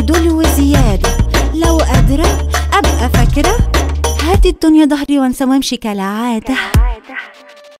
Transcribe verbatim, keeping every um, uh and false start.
دول وزيادة، لو قادرة أبقى فاكرة هاتي الدنيا ظهري وانسى وامشي كالعادة.